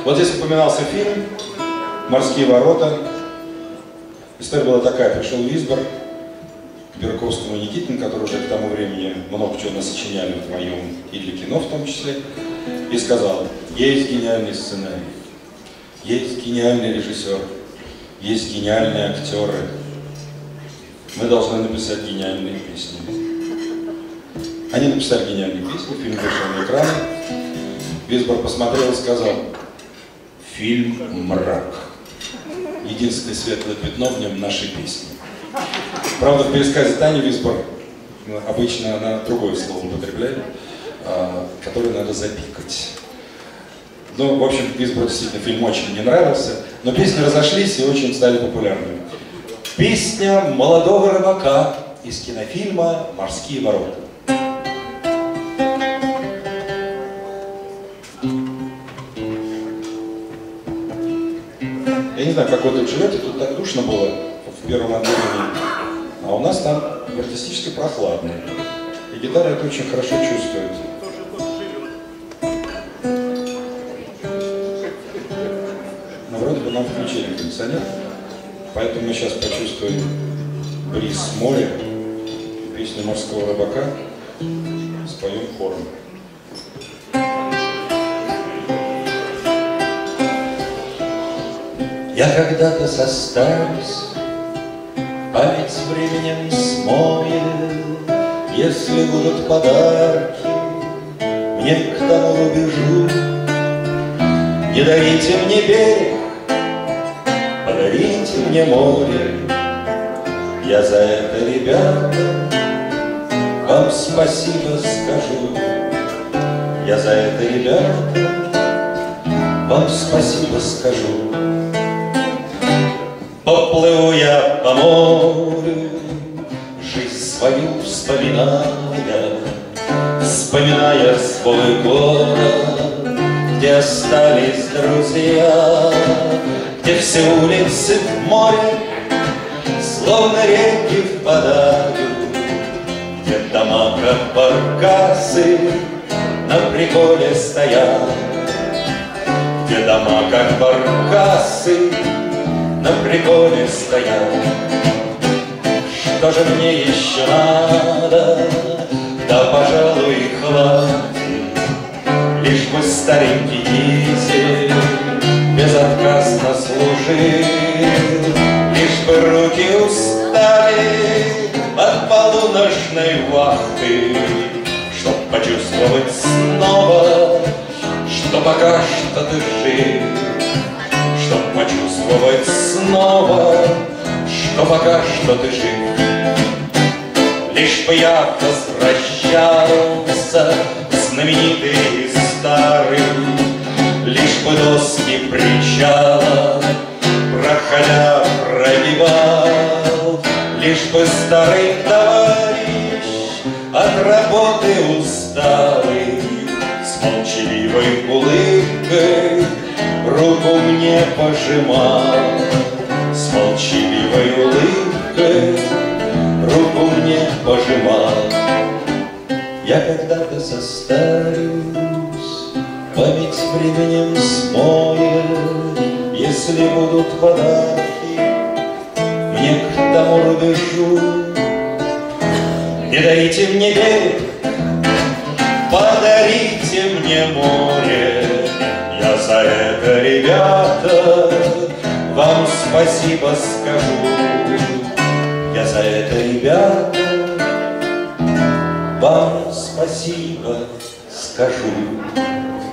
Вот здесь упоминался фильм «Морские ворота». История была такая. Пришел Висбор к Берковскому и Никитину, которые уже к тому времени много чего насочиняли вдвоем, и для кино в том числе, и сказал: есть гениальный сценарий, есть гениальный режиссер, есть гениальные актеры. Мы должны написать гениальные песни. Они написали гениальные песни, фильм вышел на экраны. Висбор посмотрел и сказал: фильм «Мрак». Единственное светлое пятно в нем — наши песни. Правда, в пересказе Тани Висбор обычно она другое слово употребляет, которое надо запикать. Ну, в общем, Висбору действительно фильм очень не нравился, но песни разошлись и очень стали популярными. Песня молодого рыбака из кинофильма «Морские ворота». Я не знаю, как вы тут живете, тут так душно было в первом отделении, а у нас там артистически прохладно. И гитара это очень хорошо чувствует. Но вроде бы нам включили кондиционер, поэтому мы сейчас почувствуем бриз моря, песню «Морского рыбака», споем хором. Я когда-то состарюсь, память временем смоет, если будут подарки, мне к тому рубежу. Не дарите мне берег, подарите мне море. Я за это, ребята, вам спасибо скажу. Я за это, ребята, вам спасибо скажу. Поплыву я по морю, жизнь свою вспоминая, вспоминая свой город, где остались друзья, где все улицы в море, словно реки впадают, где дома, как баркасы, на приколе стоят, где дома, как баркасы, на приколе стоят. Что же мне еще надо? Да, пожалуй, хватит, лишь бы старенький дизель безотказно служил, лишь бы руки устали от полуночной вахты, чтоб почувствовать снова, что пока что ты жив, чтоб почувствовать снова, что пока что ты жив. Лишь бы я возвращался, знаменитый и старый, лишь бы доски причала, проходя, пробивал, лишь бы старый товарищ от работы усталый с молчаливой улыбкой руку мне пожимал, с молчаливой улыбкой руку мне пожимал. Я когда-то состарюсь, память временем смоет, если будут подарки мне к тому рубежу. Не дарите мне берег, подарите мне море. Я за это, ребята, вам спасибо скажу. Я за это, ребята, вам спасибо скажу.